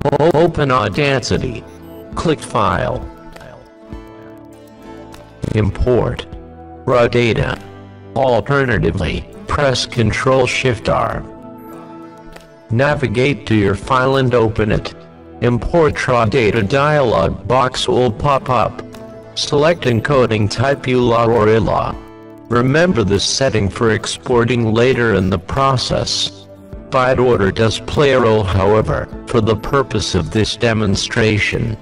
Open Audacity. Click File. Import raw data. Alternatively, press Ctrl-Shift-R. Navigate to your file and open it. Import raw data dialog box will pop up. Select encoding type EULA or ILA. Remember this setting for exporting later in the process. Byte order does play a role, however, for the purpose of this demonstration.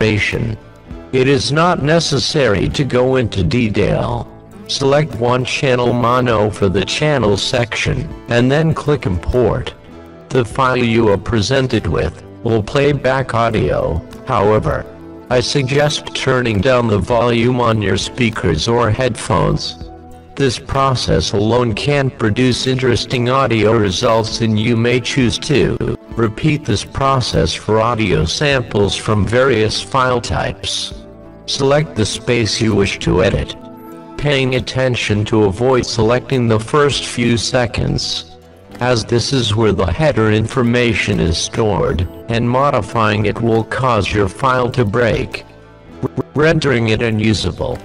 It is not necessary to go into detail. Select one channel mono for the channel section, and then click Import. The file you are presented with will play back audio, however. I suggest turning down the volume on your speakers or headphones. This process alone can't produce interesting audio results, and you may choose to repeat this process for audio samples from various file types. Select the space you wish to edit, paying attention to avoid selecting the first few seconds, as this is where the header information is stored, and modifying it will cause your file to break, rendering it unusable.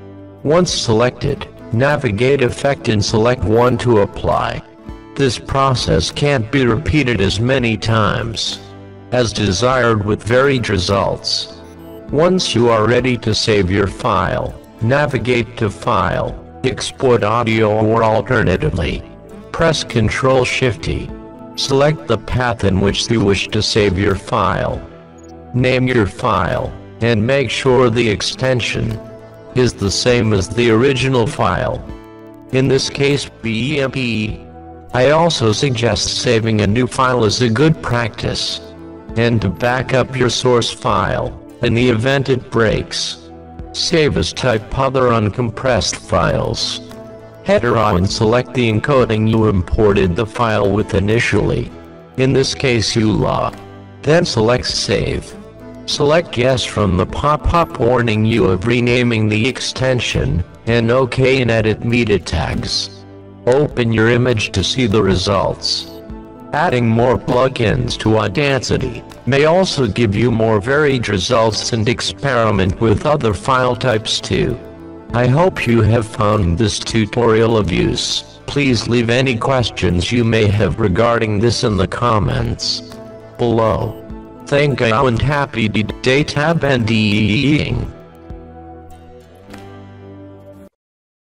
Once selected, navigate Effect and select one to apply. This process can't be repeated as many times as desired with varied results. Once you are ready to save your file, navigate to File, Export Audio, or alternatively, press Ctrl-Shift-E. Select the path in which you wish to save your file. Name your file, and make sure the extension is the same as the original file. In this case, BEMP. I also suggest saving a new file is a good practice, and to back up your source file in the event it breaks. Save as type other uncompressed files. Header on and select the encoding you imported the file with initially. In this case EULA. Then select Save. Select Yes from the pop-up warning you of renaming the extension, and OK and edit meta tags. Open your image to see the results. Adding more plugins to Audacity may also give you more varied results, and experiment with other file types too. I hope you have found this tutorial of use. Please leave any questions you may have regarding this in the comments below. Thank you and happy data bending.